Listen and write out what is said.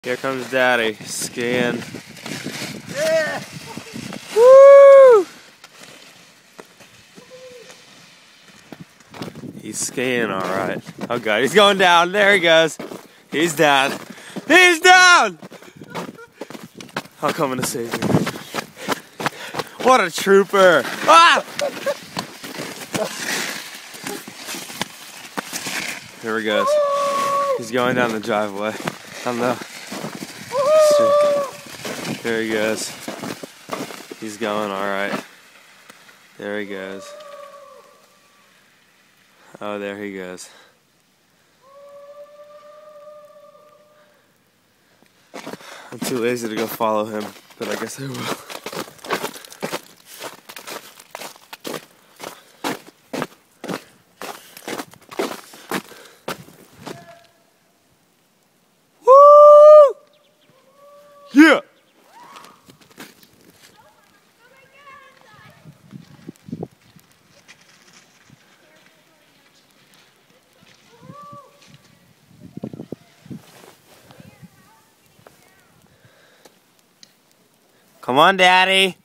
Here comes Daddy, skiing. Yeah. Woo! He's skiing alright. Oh god, he's going down. There he goes. He's down. He's down! I'll come in to save you. What a trooper! Ah! Here he goes. He's going down the driveway. On the street. There he goes. He's going alright. There he goes. Oh, there he goes. I'm too lazy to go follow him, but I guess I will. Woo! Yeah! Come on, Daddy.